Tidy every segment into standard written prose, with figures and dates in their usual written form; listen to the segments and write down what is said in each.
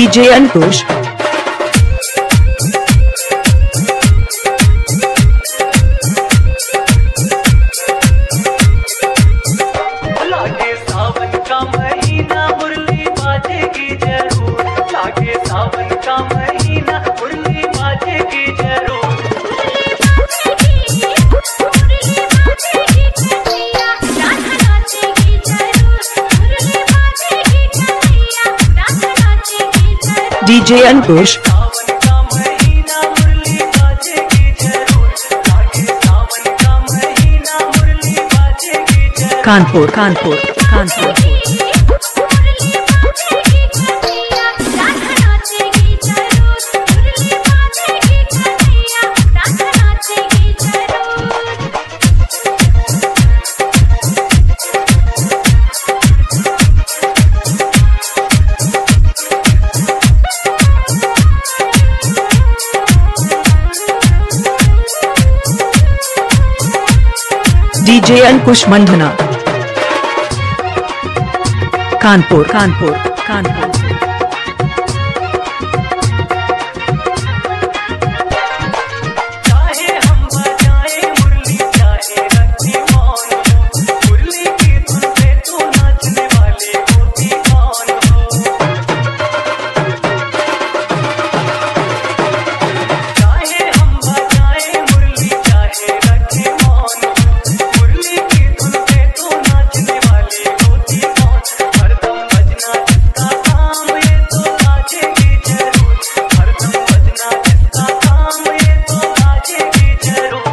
DJ Ankush, लागे सावन का महीना मुरली बाजेगी जरूर, लागे सावन का महीना मुरली बाजेगी जरूर। DJ Ankush, सावन का महीना मुरली बाजेगी जरूर, लागे सावन का महीना मुरली बाजेगी जरूर। Kanpur, Kanpur, Kanpur. DJ Ankush Mandhana, Kanpur, Kanpur, Kanpur. चाहे हम बजाए मुरली चाहे रखी मौन हो, मुरली की धुन पे तो नाचने वाले होती कौन हो। चाहे हम बजाए मुरली चाहे रखी मौन हो, मुरली की धुन पे तो नाचने वाले होती कौन। हरदम बजना जिसका काम ये तो बाजेगी जरूर, हरदम बजना जिसका काम ये तो बाजेगी जरूर।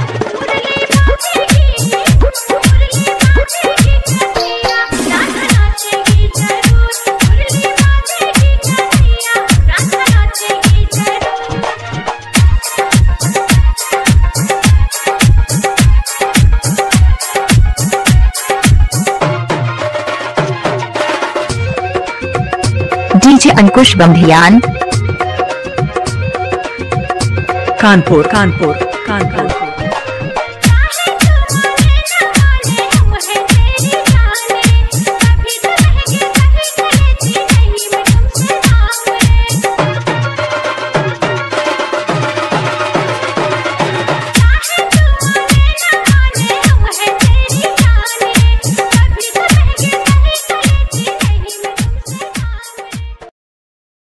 DJ Ankush Bandhiyan, Kanpur, Kanpur, Kanpur.